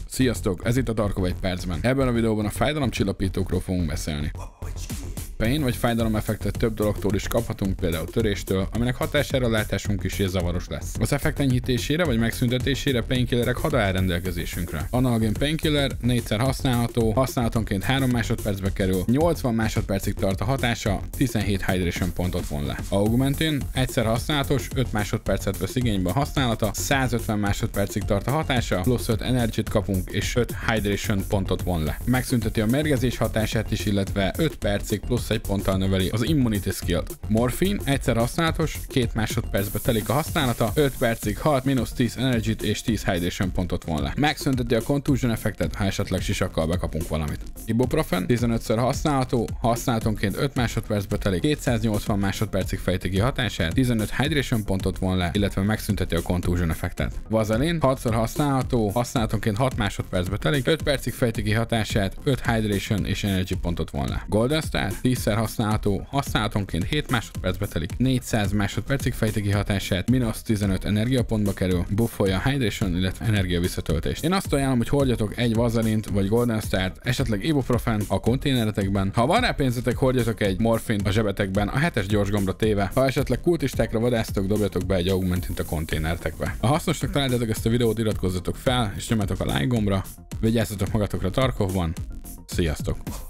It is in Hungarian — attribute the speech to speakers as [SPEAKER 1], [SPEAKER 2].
[SPEAKER 1] Sziasztok, ez itt a Tarkov egy percben. Ebben a videóban a fájdalomcsillapítókról fogunk beszélni. Pain vagy fájdalomeffektet több dologtól is kaphatunk, például töréstől, aminek hatására látásunk is zavaros lesz. Az effekt enyhítésére vagy megszüntetésére painkillerek hada áll rendelkezésünkre. Analogén painkiller 4-szer használható, használatonként 3 másodpercbe kerül, 80 másodpercig tart a hatása, 17 hydration pontot von le. Augmentin egyszer használatos, 5 másodpercet vesz igénybe a használata, 150 másodpercig tart a hatása, plusz 5 energy-t kapunk és 5 hydration pontot von le. Megszünteti a mérgezés hatását is, illetve 5 percig plusz egy ponttal növeli az immunity skill-t. Morfin egyszer használatos, 2 másodpercbe telik a használata, 5 percig halt, mínusz 10 energy-t és 10 hydration pontot von le. Megszünteti a contusion effektet, ha esetleg sisakkal bekapunk valamit. Ibuprofen 15-ször használható, használatonként 5 másodpercbe telik, 280 másodpercig fejti ki hatását, 15 hydration pontot von le, illetve megszünteti a contusion effektet. Vaselin 6-szor használható, használatonként 6 másodpercbe telik, 5 percig fejti ki hatását, 5 hydration és energy pontot von le. Golden Star 10-szer használható, használatonként 7 másodpercbe telik, 400 másodpercig fejti ki hatását, mínusz 15 energiapontba kerül, buffolja a hydration, illetve energia visszatöltést. Én azt ajánlom, hogy hordjatok egy Vaselint vagy Golden Start, esetleg Ibuprofen a konténeretekben. Ha van rá pénzetek, hordjatok egy Morfint a zsebetekben, a 7-es gyorsgombra téve. Ha esetleg kultistákra vadásztok, dobjatok be egy Augmentint a konténeretekbe. Ha hasznosnak találjátok ezt a videót, iratkozzatok fel és nyomjatok a like gombra. Vigyázzatok magatokra Tarkovban. Sziasztok!